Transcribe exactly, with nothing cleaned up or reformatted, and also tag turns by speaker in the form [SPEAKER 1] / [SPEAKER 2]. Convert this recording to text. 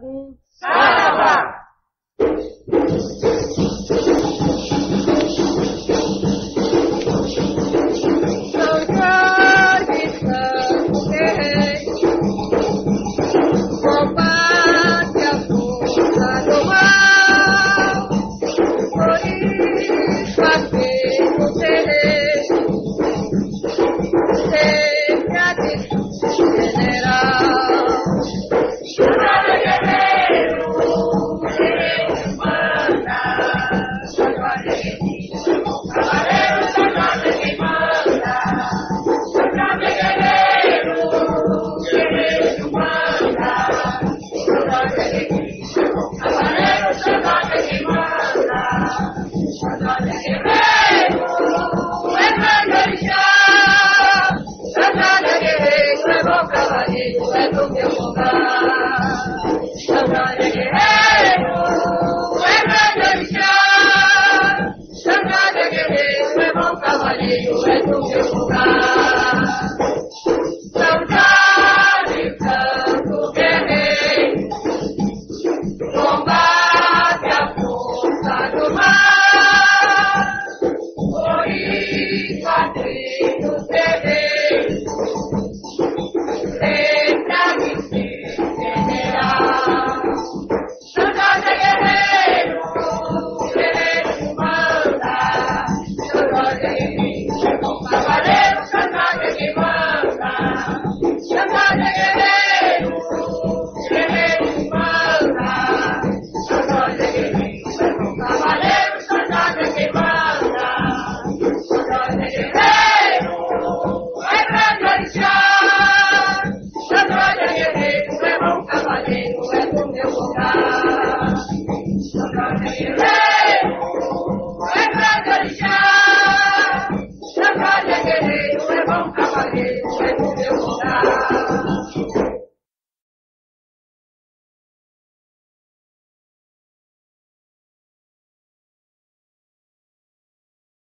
[SPEAKER 1] Sagum.
[SPEAKER 2] Saravá!
[SPEAKER 1] São Jorge, Santo Guerreiro, combate a força do mal, por isso aqui no terreiro, sempre a de general.
[SPEAKER 2] Chorada guerreiro, guerreiro manda, chorada guerreiro, cavaleiro, chorada que manda, chorada guerreiro, guerreiro manda, chorada guerreiro, cavaleiro, chorada que manda, chorada guerreiro, é grande orixá, chorada guerreiro, é bom cavaleiro, é do meu lugar. Chorada guerreiro, é grande orixá, chorada guerreiro, é bom cavaleiro, é do meu lugar. São Jorge, Santo Guerreiro, combate a força do mar, por isso aqui no terreiro, sempre a me ser general. Chorada guerreiro, guerreiro manda, chorada guerreiro, é bom cavaleiro, chorada que manda, chorada guerreiro, guerreiro manda, chorada guerreiro, é bom cavaleiro, chorada que manda, chorada guerreiro, é grande orixá, chorada guerreiro, é bom cavaleiro, é do meu lugar. Chorada guerreiro, é grande orixá, chorada guerreiro, é bom cavaleiro, é do meu lugar.